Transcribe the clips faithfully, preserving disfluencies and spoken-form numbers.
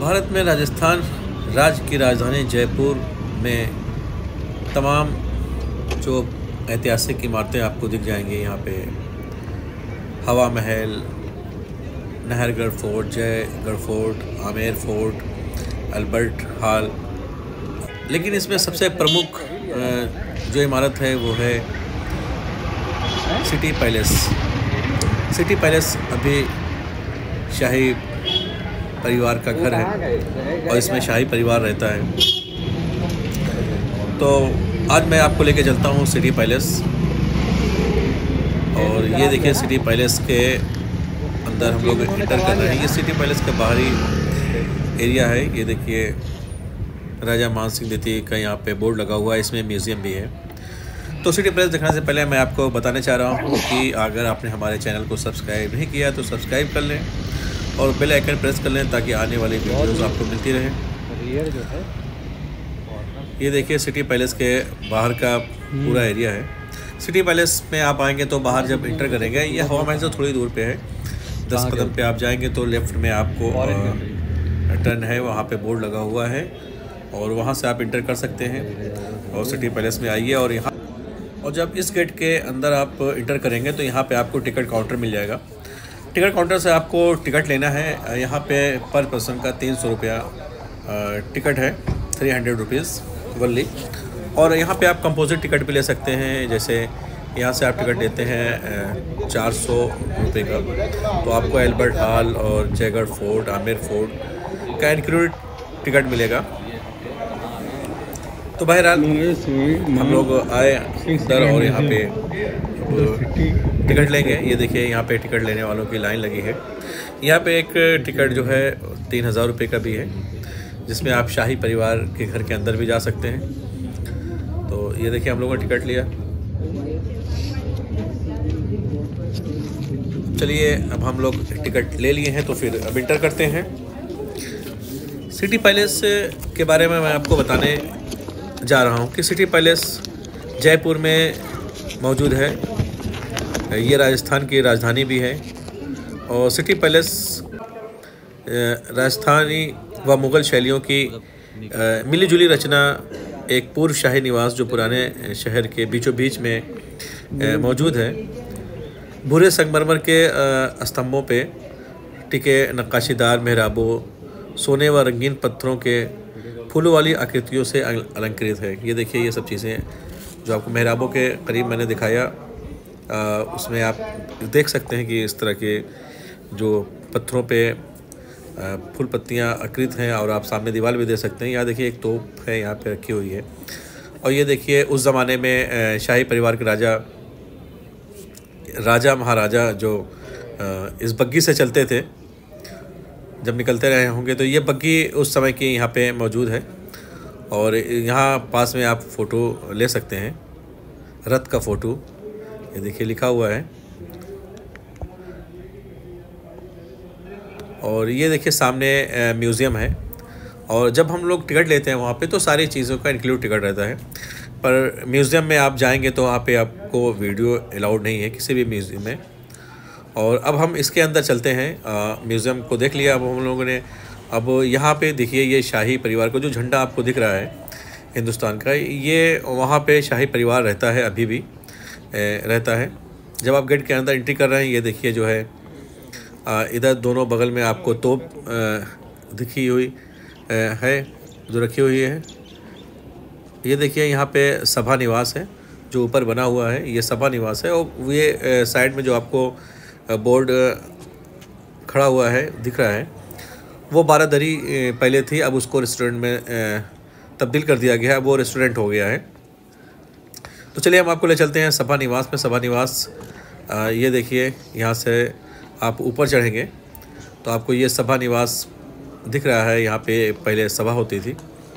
भारत में राजस्थान राज्य की राजधानी जयपुर में तमाम जो ऐतिहासिक इमारतें आपको दिख जाएंगी। यहाँ पे Hawa Mahal, Nahargarh fort, Jaigarh fort, Amer fort, Albert hall. लेकिन इसमें सबसे प्रमुख जो इमारत है वो है सिटी पैलेस। सिटी पैलेस अभी शाही परिवार का घर है और इसमें शाही परिवार रहता है। तो आज मैं आपको लेके चलता हूँ सिटी पैलेस। और ये देखिए सिटी पैलेस के अंदर हम लोग एंटर कर रहे हैं। ये सिटी पैलेस का बाहरी एरिया है। ये देखिए राजा मान सिंह द्वितीय का यहाँ पे बोर्ड लगा हुआ है। इसमें म्यूज़ियम भी है। तो सिटी पैलेस दिखाने से पहले मैं आपको बताना चाह रहा हूँ कि अगर आपने हमारे चैनल को सब्सक्राइब नहीं किया तो सब्सक्राइब कर लें और बेल आइकन प्रेस कर लें ताकि आने वाली वीडियोस आपको मिलती रहे। ये देखिए सिटी पैलेस के बाहर का पूरा एरिया है। सिटी पैलेस में आप आएंगे तो बाहर जब इंटर करेंगे, ये हवा महल से थोड़ी दूर पे है, दस कदम पे आप जाएंगे तो लेफ़्ट में आपको टर्न है, वहाँ पे बोर्ड लगा हुआ है और वहाँ से आप इंटर कर सकते हैं और सिटी पैलेस में आइए। और यहाँ और जब इस गेट के अंदर आप इंटर करेंगे तो यहाँ पे आपको टिकट काउंटर मिल जाएगा। टिकट काउंटर से आपको टिकट लेना है। यहाँ पे पर पर्सन का तीन सौ रुपया टिकट है, थ्री हंड्रेड रुपीज़ वनली। और यहाँ पे आप कंपोजिट टिकट भी ले सकते हैं। जैसे यहाँ से आप टिकट लेते हैं चार सौ रुपये का, तो आपको एल्बर्ट हॉल और जयगढ़ फोर्ट, आमेर फोर्ट का इंक्लूडेड टिकट मिलेगा। तो बहरहाल हम लोग आए इधर और यहाँ पे टिकट लेंगे। ये देखिए यहाँ पे टिकट लेने वालों की लाइन लगी है। यहाँ पे एक टिकट जो है तीन हज़ार रुपये का भी है, जिसमें आप शाही परिवार के घर के अंदर भी जा सकते हैं। तो ये देखिए हम लोगों ने टिकट लिया। चलिए अब हम लोग टिकट ले लिए हैं तो फिर अब इंटर करते हैं। सिटी पैलेस के बारे में मैं आपको बताने जा रहा हूँ कि सिटी पैलेस जयपुर में मौजूद है। ये राजस्थान की राजधानी भी है और सिटी पैलेस राजस्थानी व मुग़ल शैलियों की मिली जुली रचना एक पूर्व शाही निवास जो पुराने शहर के बीचों बीच में मौजूद है। भूरे संगमरमर के स्तंभों पे टिके नक्काशीदार मेहराबों, सोने व रंगीन पत्थरों के फूलों वाली आकृतियों से अलंकृत है। ये देखिए ये सब चीज़ें जो आपको मेहराबों के करीब मैंने दिखाया, आ, उसमें आप देख सकते हैं कि इस तरह के जो पत्थरों पे फूल पत्तियाँ आकृत हैं। और आप सामने दीवार भी देख सकते हैं। यहाँ देखिए एक तोप है यहाँ पे रखी हुई है। और ये देखिए उस ज़माने में शाही परिवार के राजा राजा महाराजा जो इस बग्गी से चलते थे, जब निकलते रहे होंगे, तो ये बग्गी उस समय की यहाँ पे मौजूद है। और यहाँ पास में आप फ़ोटो ले सकते हैं, रथ का फ़ोटो। ये देखिए लिखा हुआ है। और ये देखिए सामने म्यूज़ियम है। और जब हम लोग टिकट लेते हैं वहाँ पे तो सारी चीज़ों का इंक्लूड टिकट रहता है। पर म्यूज़ियम में आप जाएंगे तो वहाँ पे आपको वीडियो अलाउड नहीं है किसी भी म्यूज़ियम में। और अब हम इसके अंदर चलते हैं। म्यूज़ियम को देख लिया अब हम लोगों ने। अब यहाँ पे देखिए ये शाही परिवार को जो झंडा आपको दिख रहा है हिंदुस्तान का, ये वहाँ पे शाही परिवार रहता है, अभी भी ए, रहता है। जब आप गेट के अंदर एंट्री कर रहे हैं, ये देखिए जो है इधर दोनों बगल में आपको तोप दिखी हुई ए, है जो रखी हुई है। ये देखिए यहाँ पे सभा निवास है जो ऊपर बना हुआ है, ये सभा निवास है। और ये साइड में जो आपको बोर्ड खड़ा हुआ है दिख रहा है, वो बारादरी पहले थी, अब उसको रेस्टोरेंट में तब्दील कर दिया गया है, वो रेस्टोरेंट हो गया है। तो चलिए हम आपको ले चलते हैं सभा निवास में। सभा निवास ये देखिए, यहाँ से आप ऊपर चढ़ेंगे तो आपको ये सभा निवास दिख रहा है। यहाँ पे पहले सभा होती थी।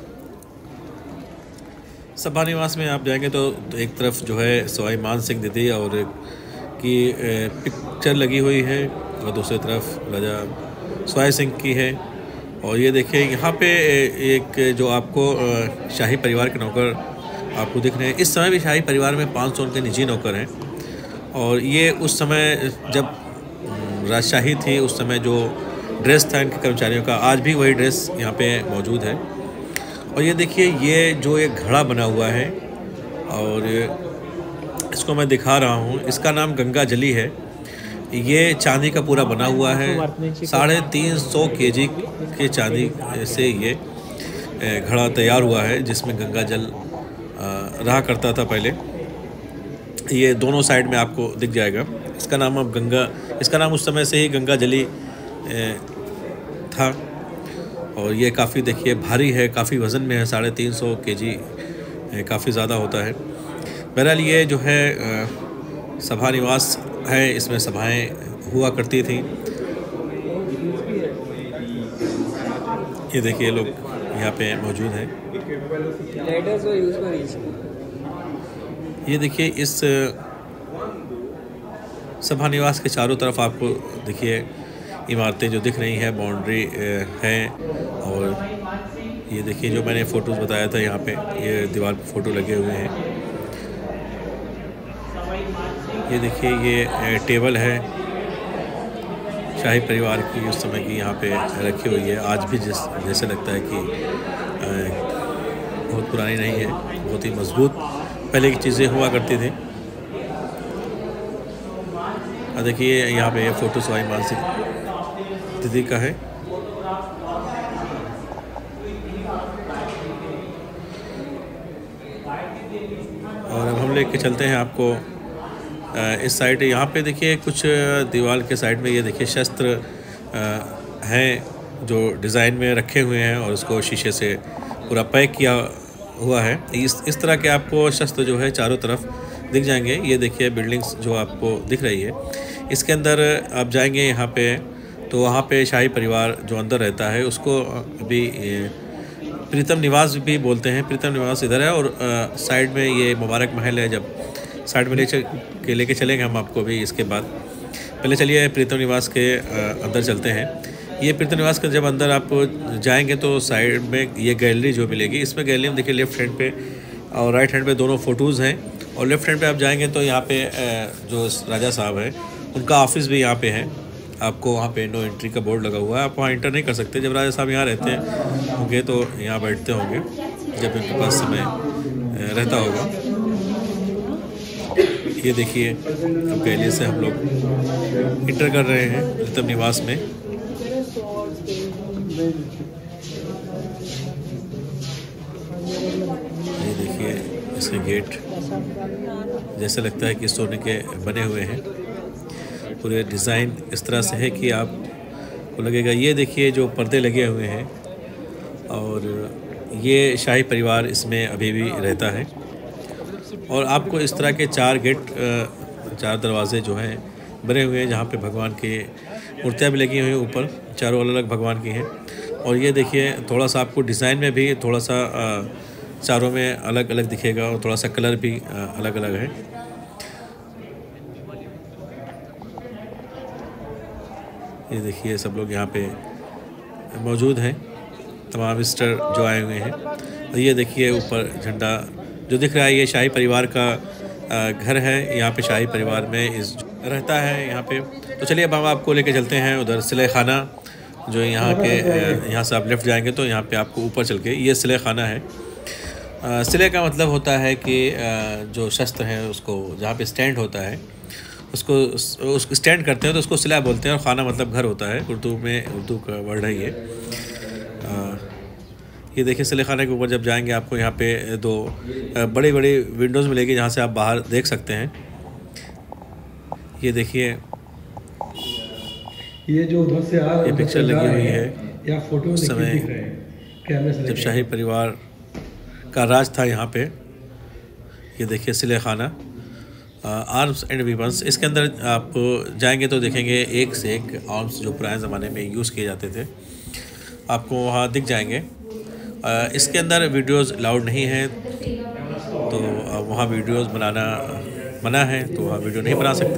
सभा निवास में आप जाएंगे तो, तो एक तरफ जो है सवाई मान सिंह द्वितीय और की पिक्चर लगी हुई है और दूसरी तरफ राजा सवाई सिंह की है। और ये देखिए यहाँ पे एक जो आपको शाही परिवार के नौकर आपको दिख रहे हैं। इस समय भी शाही परिवार में पाँच सौ उनके निजी नौकर हैं। और ये उस समय जब राजशाही थी, उस समय जो ड्रेस था इनके कर्मचारियों का, आज भी वही ड्रेस यहाँ पे मौजूद है। और ये देखिए ये जो एक घड़ा बना हुआ है और इसको मैं दिखा रहा हूँ, इसका नाम गंगा जली है। ये चांदी का पूरा बना हुआ है, साढ़े तीन सौ के जी के चांदी से ये घड़ा तैयार हुआ है जिसमें गंगा जल रहा करता था पहले। ये दोनों साइड में आपको दिख जाएगा। इसका नाम अब गंगा, इसका नाम उस समय से ही गंगा जली था। और ये काफ़ी देखिए भारी है, काफ़ी वज़न में है, साढ़े तीन सौ के जी काफ़ी ज़्यादा होता है। बहरहाल ये जो है सभा निवास है, इसमें सभाएं हुआ करती थी। ये देखिए लोग यहाँ पे मौजूद हैं। ये देखिए इस सभा निवास के चारों तरफ आपको देखिए इमारतें जो दिख रही हैं, बाउंड्री है। और ये देखिए जो मैंने फ़ोटोज़ बताया था, यहाँ पे ये दीवार पे फ़ोटो लगे हुए हैं। ये देखिए ये टेबल है शाही परिवार की उस समय की, यहाँ पे रखी हुई है। आज भी जिस जैसे लगता है कि बहुत पुरानी नहीं है, बहुत ही मजबूत पहले की चीज़ें हुआ करती थी। और देखिए यहाँ पे ये फ़ोटो सवाई मानसिंह दीदी का है। और अब हम लेके चलते हैं आपको इस साइड। यहाँ पे देखिए कुछ दीवार के साइड में ये देखिए शस्त्र हैं जो डिज़ाइन में रखे हुए हैं और उसको शीशे से पूरा पैक किया हुआ है। इस इस तरह के आपको शस्त्र जो है चारों तरफ दिख जाएंगे। ये देखिए बिल्डिंग्स जो आपको दिख रही है, इसके अंदर आप जाएंगे यहाँ पे तो वहाँ पे शाही परिवार जो अंदर रहता है उसको अभी प्रीतम निवास भी बोलते हैं। प्रीतम निवास इधर है और आ, साइड में ये मुबारक महल है। जब साइड में ले के लेके चलेंगे हम आपको भी इसके बाद। पहले चलिए प्रीतम निवास के आ, अंदर चलते हैं। ये प्रीतम निवास के जब अंदर आप जाएंगे तो साइड में ये गैलरी जो मिलेगी, इसमें गैलरी में देखिए लेफ्ट हैंड पे और राइट हैंड पे दोनों फ़ोटोज़ हैं। और लेफ्ट हैंड पे आप जाएंगे तो यहाँ पे जो राजा साहब हैं उनका ऑफिस भी यहाँ पे है। आपको वहाँ पे नो एंट्री का बोर्ड लगा हुआ है, आप वहाँ एंटर नहीं कर सकते। जब राजा साहब यहाँ रहते होंगे तो यहाँ बैठते होंगे जब इनके पास समय रहता होगा। ये देखिए अब गैलरी से हम लोग इंटर कर रहे हैं प्रीतम निवास में। ये देखिए इसके गेट जैसे लगता है कि सोने के बने हुए हैं। पूरे डिज़ाइन इस तरह से है कि आपको लगेगा। ये देखिए जो पर्दे लगे हुए हैं और ये शाही परिवार इसमें अभी भी रहता है। और आपको इस तरह के चार गेट, चार दरवाजे जो हैं बने हुए हैं जहाँ पे भगवान की मूर्तियाँ भी लगी हुई हैं ऊपर, चारों अलग अलग भगवान की हैं। और ये देखिए थोड़ा सा आपको डिज़ाइन में भी थोड़ा सा चारों में अलग अलग दिखेगा और थोड़ा सा कलर भी अलग अलग है। ये देखिए सब लोग यहाँ पे मौजूद हैं, तमाम विजिटर जो आए हुए हैं। और ये देखिए ऊपर झंडा जो दिख रहा है, ये शाही परिवार का घर है। यहाँ पे शाही परिवार में इस रहता है यहाँ पे। तो चलिए अब हम आपको लेके चलते हैं उधर सिले खाना जो यहाँ के, यहाँ से आप लेफ़्ट जाएंगे तो यहाँ पे आपको ऊपर चल के ये सिले खाना है। सिले का मतलब होता है कि जो शस्त्र हैं उसको जहाँ पे स्टैंड होता है उसको उसको स्टैंड करते हैं तो उसको सिला बोलते हैं। और खाना मतलब घर होता है, उर्दू में, उर्दू का वर्ड है ये। आ, ये देखिए सिले खाने के ऊपर जब जाएंगे आपको यहाँ पे दो बड़ी बड़ी विंडोज़ मिलेगी जहाँ से आप बाहर देख सकते हैं। ये देखिए ये जो उधर से आ रहा है, ये पिक्चर लगी हुई है या फोटो उस समय जब शाही परिवार का राज था यहाँ पे। ये देखिए सिले खाना, आर्म्स एंड वीपन्स। इसके अंदर आप जाएंगे तो देखेंगे एक से एक आर्म्स जो पुराने ज़माने में यूज़ किए जाते थे आपको वहाँ दिख जाएंगे। इसके अंदर वीडियोस अलाउड नहीं है तो वहाँ वीडियोस बनाना मना है, तो वहाँ वीडियो नहीं बना सकते।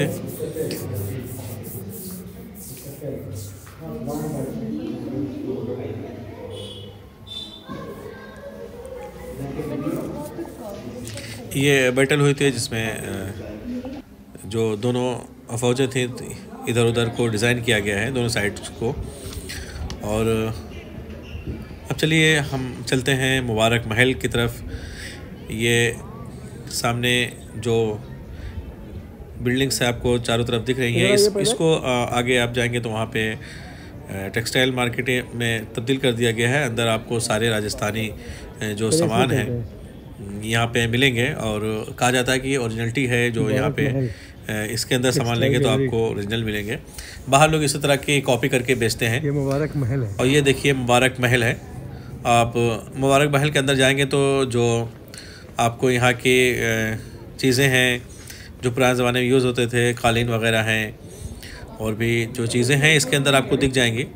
ये बैटल हुई थी जिसमें जो दोनों फौजें थी इधर उधर को डिज़ाइन किया गया है, दोनों साइड्स को। और अब चलिए हम चलते हैं मुबारक महल की तरफ। ये सामने जो बिल्डिंग्स है आपको चारों तरफ दिख रही हैं, इस इसको आगे आप जाएंगे तो वहाँ पे टेक्सटाइल मार्केट में तब्दील कर दिया गया है। अंदर आपको सारे राजस्थानी जो सामान है यहाँ पे मिलेंगे और कहा जाता है कि ओरिजिनलिटी है जो यहाँ पे इसके अंदर सामान लेंगे तो आपको ओरिजिनल मिलेंगे। बाहर लोग इसी तरह की कॉपी करके बेचते हैं। ये मुबारक महल है और ये देखिए मुबारक महल है। आप मुबारक महल के अंदर जाएंगे तो जो आपको यहाँ की चीज़ें हैं जो पुराने ज़माने में यूज़ होते थे, कालीन वगैरह हैं और भी जो चीज़ें हैं इसके अंदर आपको दिख जाएंगी।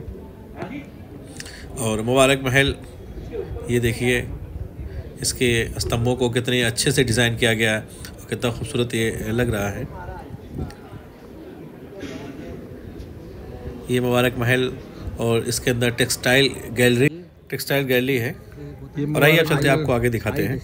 और मुबारक महल ये देखिए, इसके स्तंभों को कितने अच्छे से डिज़ाइन किया गया है और कितना खूबसूरत ये लग रहा है। ये मुबारक महल और इसके अंदर टेक्सटाइल गैलरी टेक्सटाइल गैलरी है। और आइए अब चलते हैं, आपको आगे दिखाते हैं।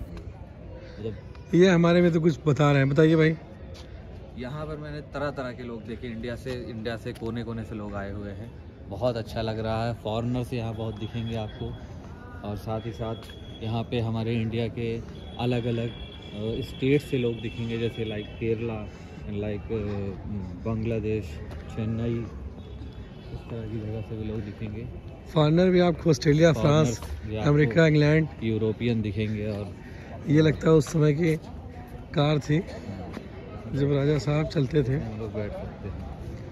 ये हमारे में तो कुछ बता रहे हैं, बताइए भाई। यहाँ पर मैंने तरह तरह के लोग देखे, इंडिया से इंडिया से कोने कोने से लोग आए हुए हैं। बहुत अच्छा लग रहा है। फॉरेनर्स यहाँ बहुत दिखेंगे आपको और साथ ही साथ यहाँ पे हमारे इंडिया के अलग अलग स्टेट से लोग दिखेंगे, जैसे लाइक केरला, लाइक बांग्लादेश, चेन्नई, इस तरह की जगह से भी लोग दिखेंगे। फॉरेनर भी आपको Australia, France, America, England, European दिखेंगे। और ये लगता है उस समय की कार थी जब राजा साहब चलते थे। हम लोग बैठ सकते हैं।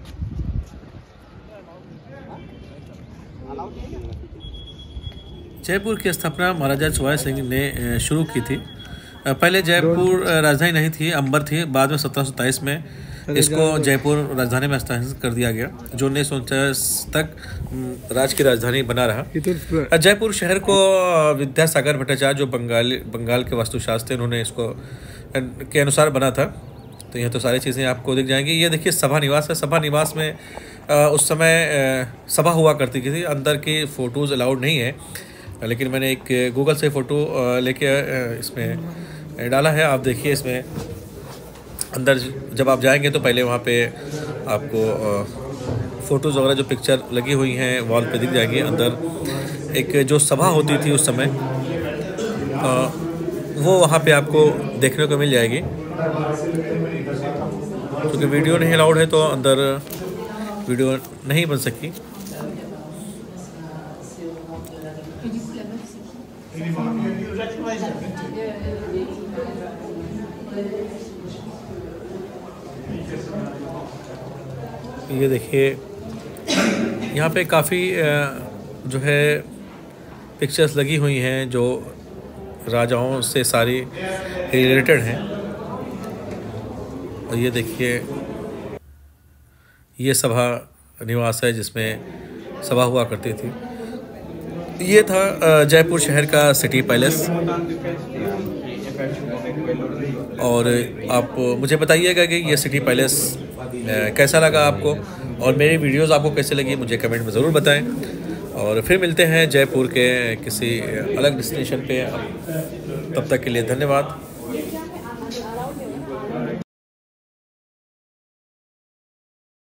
जयपुर की स्थापना महाराजा चौहान सिंह ने शुरू की थी। पहले जयपुर राजधानी नहीं थी, अंबर थी। बाद में सत्रह सौ सत्ताईस में इसको जयपुर राजधानी में स्थानांतरित कर दिया गया, जो उन्नीस सौ उनचास तक राज्य की राजधानी बना रहा। जयपुर शहर को विद्यासागर भट्टाचार्य जो बंगाली बंगाल के वास्तुशास्त्री, उन्होंने इसको के अनुसार बना था। तो यहाँ तो सारी चीज़ें आपको दिख जाएंगी। ये देखिए सभा निवास है। सभा निवास में आ, उस समय आ, सभा हुआ करती थी। अंदर की फ़ोटोज़ अलाउड नहीं है, लेकिन मैंने एक गूगल से फ़ोटो लेके इसमें डाला है। आप देखिए, इसमें अंदर जब आप जाएंगे तो पहले वहाँ पे आपको फ़ोटोज़ वगैरह जो पिक्चर लगी हुई हैं वॉल पे दिख जाएंगी। अंदर एक जो सभा होती थी उस समय आ, वो वहाँ पे आपको देखने को मिल जाएगी। क्योंकि वीडियो नहीं अलाउड है तो अंदर वीडियो नहीं बन सकी। ये देखिए, यहाँ पे काफ़ी जो है पिक्चर्स लगी हुई हैं जो राजाओं से सारी रिलेटेड हैं। और ये देखिए, ये सभा निवास है जिसमें सभा हुआ करती थी। ये था जयपुर शहर का सिटी पैलेस। और आप मुझे बताइएगा कि ये सिटी पैलेस कैसा लगा आपको, और मेरी वीडियोस आपको कैसे लगी मुझे कमेंट में ज़रूर बताएं। और फिर मिलते हैं जयपुर के किसी अलग डेस्टिनेशन पे। तब तक के लिए धन्यवाद।